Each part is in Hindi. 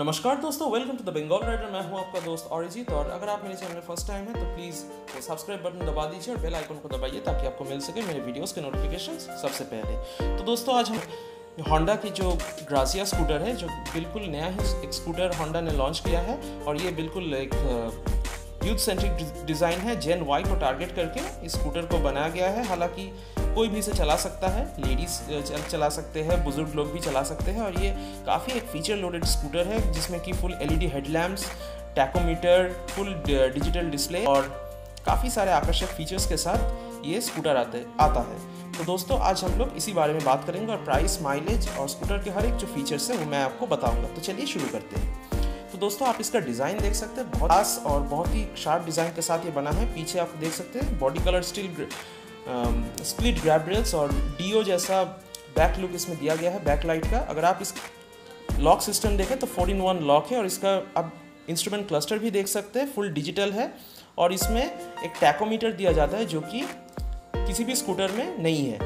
नमस्कार दोस्तों, welcome to the Bengal rider. मैं हूं आपका दोस्त अरिजीत। और अगर आप मेरे चैनल में फर्स्ट टाइम है तो प्लीज़ सब्सक्राइब बटन दबा दीजिए और बेल आइकन को दबाइए ताकि आपको मिल सके मेरे वीडियोस के नोटिफिकेशन सबसे पहले। तो दोस्तों, आज हम होंडा की जो ग्रासिया स्कूटर है, जो बिल्कुल नया ही एक स्कूटर होंडा ने लॉन्च किया है और ये बिल्कुल एक यूथ सेंट्रिक डिज़ाइन है। जेन वाई को टारगेट करके इस स्कूटर को बनाया गया है। हालांकि कोई भी इसे चला सकता है, लेडीज़ चला सकते हैं, बुजुर्ग लोग भी चला सकते हैं। और ये काफ़ी एक फीचर लोडेड स्कूटर है जिसमें कि full LED headlamps, tachometer, full digital display और काफ़ी सारे आकर्षक फीचर्स के साथ ये स्कूटर आता है। तो दोस्तों, आज हम लोग इसी बारे में बात करेंगे और प्राइस, माइलेज और स्कूटर के हर एक जो फीचर्स है वो मैं आपको बताऊँगा। तो चलिए शुरू करते हैं। तो दोस्तों, आप इसका डिज़ाइन देख सकते हैं, बहुत खास और बहुत ही शार्प डिज़ाइन के साथ ये बना है। पीछे आप देख सकते हैं body colour steel split grab rails और डीओ जैसा बैक लुक इसमें दिया गया है बैक लाइट का। अगर आप इस लॉक सिस्टम देखें तो 4-in-1 लॉक है और इसका आप इंस्ट्रूमेंट क्लस्टर भी देख सकते हैं, फुल डिजिटल है। और इसमें एक टैकोमीटर दिया जाता है जो कि किसी भी स्कूटर में नहीं है।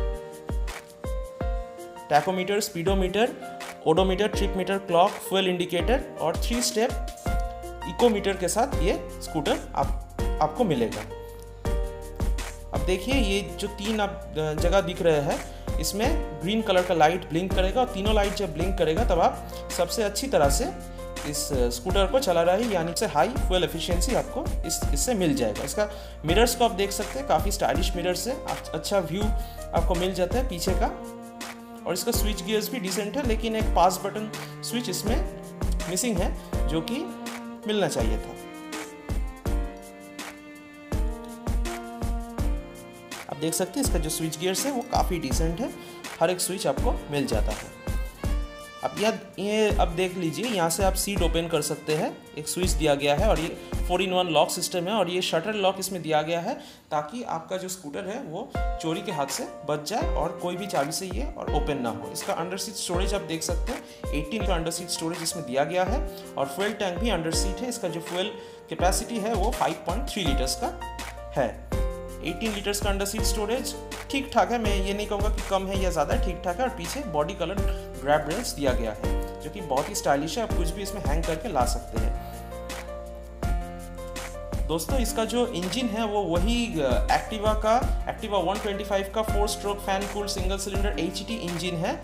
Tachometer, speedometer, odometer, trip meter, clock, fuel indicator और 3 स्टेप इकोमीटर के साथ ये स्कूटर आपको मिलेगा। अब देखिए, ये जो 3 आप जगह दिख रहे हैं, इसमें ग्रीन कलर का लाइट ब्लिंक करेगा और तीनों लाइट जब ब्लिंक करेगा तब आप सबसे अच्छी तरह से इस स्कूटर को चला रहा है, यानी से हाई फ्यूल एफिशिएंसी आपको इससे मिल जाएगा। इसका मिरर्स को आप देख सकते हैं, काफ़ी स्टाइलिश मिरर्स है, अच्छा व्यू आपको मिल जाता है पीछे का। और इसका स्विच गियर्स भी डिसेंट है, लेकिन एक पास बटन स्विच इसमें मिसिंग है जो कि मिलना चाहिए था। आप देख सकते हैं इसका जो स्विच गियर्स है वो काफ़ी डिसेंट है, हर एक स्विच आपको मिल जाता है। अब ये अब देख लीजिए, यहाँ से आप सीट ओपन कर सकते हैं, एक स्विच दिया गया है और ये 4-in-1 लॉक सिस्टम है। और ये शटर लॉक इसमें दिया गया है ताकि आपका जो स्कूटर है वो चोरी के हाथ से बच जाए और कोई भी चाबी से ये और ओपन ना हो। इसका अंडर सीट स्टोरेज आप देख सकते हैं, 18 का अंडर सीट स्टोरेज इसमें दिया गया है और फ्यूल टैंक भी अंडर सीट है। इसका जो फ्यूल कैपेसिटी है वो 5.3 लीटर्स का है। 18 लीटर्स का अंडर सीट स्टोरेज ठीक ठाक है, मैं ये नहीं कहूँगा कि कम है या ज़्यादा, ठीक ठाक है। और पीछे बॉडी कलर ग्रैब रेल्स दिया गया है जो कि बहुत ही स्टाइलिश है, आप कुछ भी इसमें हैंग करके ला सकते हैं। दोस्तों, इसका जो इंजन है वो वही एक्टिवा 125 का 4 stroke fan cooled single cylinder HT engine है,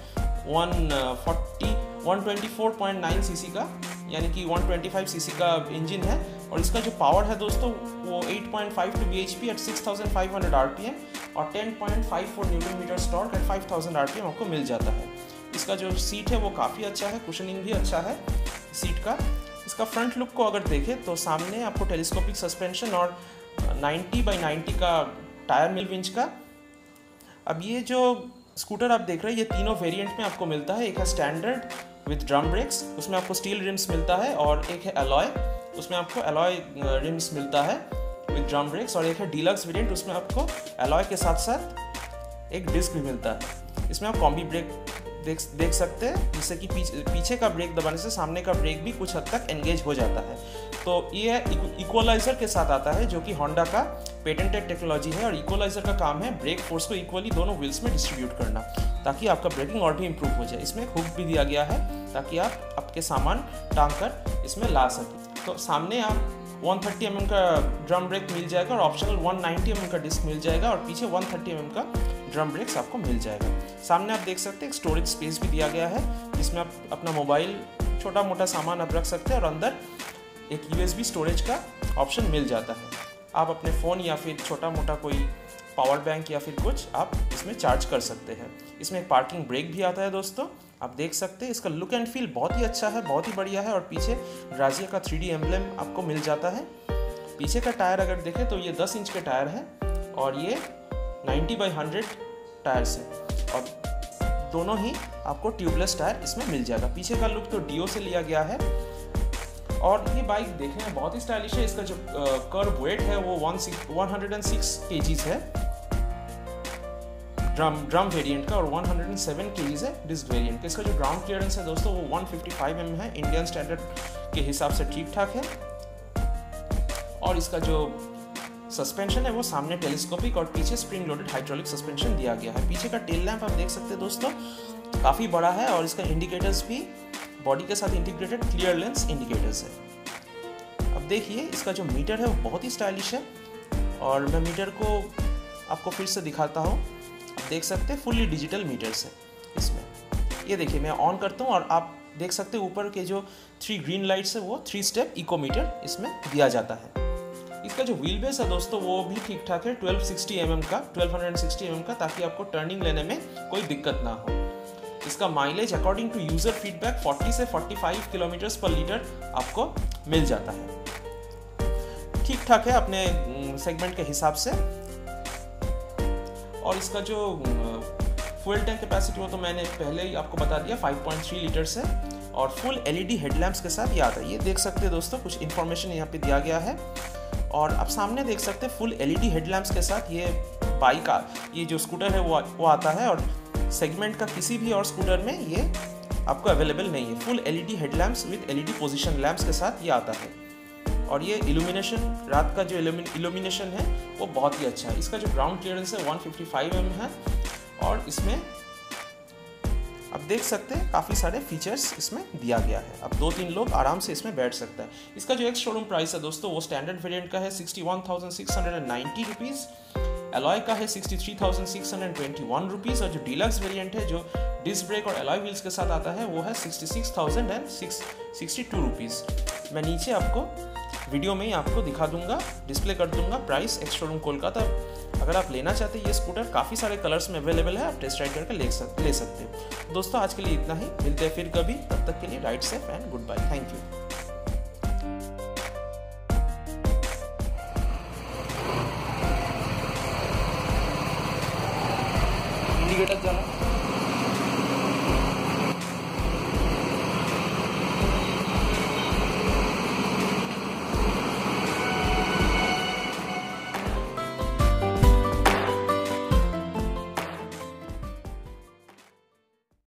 124.9 सीसी का, यानी कि 125 सीसी का इंजन है। और इसका जो पावर है दोस्तों वो 8.52 bhp एट 6500 rpm और 10.54 newton metre torque at 5000 rpm आपको मिल जाता है। इसका जो सीट है वो काफ़ी अच्छा है, कुशनिंग भी अच्छा है सीट का। इसका फ्रंट लुक को अगर देखें तो सामने आपको टेलीस्कोपिक सस्पेंशन और 90/90 का टायर मिल विंच का। अब ये जो स्कूटर आप देख रहे हैं ये तीनों वेरिएंट में आपको मिलता है। एक है स्टैंडर्ड विद ड्रम ब्रेक्स, उसमें आपको स्टील रिम्स मिलता है, और एक है अलॉय, उसमें आपको अलॉय रिम्स मिलता है विद ड्रम ब्रेक्स, और एक है डीलक्स वेरिएंट, उसमें आपको अलॉय के साथ साथ एक डिस्क भी मिलता है। इसमें आप कॉम्बी ब्रेक देख सकते हैं, जिससे कि पीछे का ब्रेक दबाने से सामने का ब्रेक भी कुछ हद तक एंगेज हो जाता है। तो ये इक्वलाइजर के साथ आता है जो कि होंडा का पेटेंटेड टेक्नोलॉजी है। और इक्वलाइजर का काम है ब्रेक फोर्स को इक्वली दोनों व्हील्स में डिस्ट्रीब्यूट करना ताकि आपका ब्रेकिंग और भी इम्प्रूव हो जाए। इसमें हुक भी दिया गया है ताकि आप आपके सामान टांग कर इसमें ला सकें। तो सामने आप 130 mm का ड्रम ब्रेक मिल जाएगा और ऑप्शनल 190 mm का डिस्क मिल जाएगा, और पीछे 130 mm का ड्रम ब्रेक्स आपको मिल जाएगा। सामने आप देख सकते हैं एक स्टोरेज स्पेस भी दिया गया है जिसमें आप अपना मोबाइल, छोटा मोटा सामान आप रख सकते हैं, और अंदर एक USB स्टोरेज का ऑप्शन मिल जाता है। आप अपने फ़ोन या फिर छोटा मोटा कोई पावर बैंक या फिर कुछ आप इसमें चार्ज कर सकते हैं। इसमें एक पार्किंग ब्रेक भी आता है दोस्तों, आप देख सकते हैं। इसका लुक एंड फील बहुत ही अच्छा है, बहुत ही बढ़िया है। और पीछे ग्राजिया का 3D एम्ब्लेम आपको मिल जाता है। पीछे का टायर अगर देखें तो ये 10 इंच के टायर है और ये 90/100 टायर्स है, और दोनों ही आपको ट्यूबलेस टायर इसमें मिल जाएगा। पीछे का लुक तो डीओ से लिया गया है। और ये बाइक देखने में बहुत ही स्टाइलिश है। इसका जो कर्व वेट है वो 106 kgs है ड्रम वेरिएंट का, और 107 kgs है डिस्क वेरिएंट का। इसका जो ग्राउंड क्लियरेंस है दोस्तों वो 155 mm है, इंडियन स्टैंडर्ड के हिसाब से ठीक ठाक है। और इसका जो सस्पेंशन है वो सामने टेलीस्कोपिक और पीछे स्प्रिंग लोडेड हाइड्रोलिक सस्पेंशन दिया गया है। पीछे का टेल लैंप आप देख सकते हैं दोस्तों, काफ़ी बड़ा है और इसका इंडिकेटर्स भी बॉडी के साथ इंटीग्रेटेड क्लियर लेंस इंडिकेटर्स है। अब देखिए इसका जो मीटर है वो बहुत ही स्टाइलिश है और मैं मीटर को आपको फिर से दिखाता हूँ। आप देख सकते हैं फुल्ली डिजिटल मीटर्स है इसमें। ये देखिए मैं ऑन करता हूँ और आप देख सकते हैं ऊपर के जो 3 ग्रीन लाइट्स है वो 3 स्टेप इको मीटर इसमें दिया जाता है। इसका जो व्हील बेस है दोस्तों वो भी ठीक ठाक है 1260 mm का, 1260 mm का, ताकि आपको टर्निंग लेने में कोई दिक्कत ना हो। इसका mileage according to user feedback 40 से 45 किलोमीटर्स पर लीटर आपको मिल जाता है। ठीक ठाक है अपने सेगमेंट के हिसाब से। और इसका जो फ्यूल टैंक कैपेसिटी वो तो मैंने पहले ही आपको बता दिया 5.3 लीटर से, और फुल एलईडी हेडलैम्प्स के साथ ये आता है। ये देख सकते हैं दोस्तों कुछ इन्फॉर्मेशन यहाँ पे दिया गया है। और आप सामने देख सकते हैं फुल एलईडी हेडलैम्प्स के साथ ये बाइक ये जो स्कूटर है वो आता है, और सेगमेंट का किसी भी और स्कूटर में ये आपको अवेलेबल नहीं है। Full LED headlamps with LED position lamps के साथ ये आता है। और ये इल्यूमिनेशन, रात का जो इल्यूमिनेशन है वो बहुत ही अच्छा है। इसका जो ग्राउंड क्लियरेंस है 155 mm है, और इसमें आप देख सकते हैं काफ़ी सारे फीचर्स इसमें दिया गया है। अब 2-3 लोग आराम से इसमें बैठ सकता है। इसका जो एक्स शोरूम प्राइस है दोस्तों वो स्टैंडर्ड वेरिएंट का है 61,690 रुपीज़, एलॉय का है 63,621 रुपीज़, और जो डीलक्स वेरिएंट है जो डिस्क ब्रेक और एलॉय व्हील्स के साथ आता है वो है 66,062 रुपीज़। मैं नीचे आपको वीडियो में ही आपको दिखा दूंगा, डिस्प्ले कर दूंगा प्राइस एक्स शोरूम कोलकाता। अगर आप लेना चाहते हैं ये स्कूटर काफ़ी सारे कलर्स में अवेलेबल है, आप टेस्ट राइड करके ले सकते हैं। दोस्तों आज के लिए इतना ही, मिलते हैं फिर कभी, तब तक के लिए ride safe and goodbye, thank you. Indicator चला।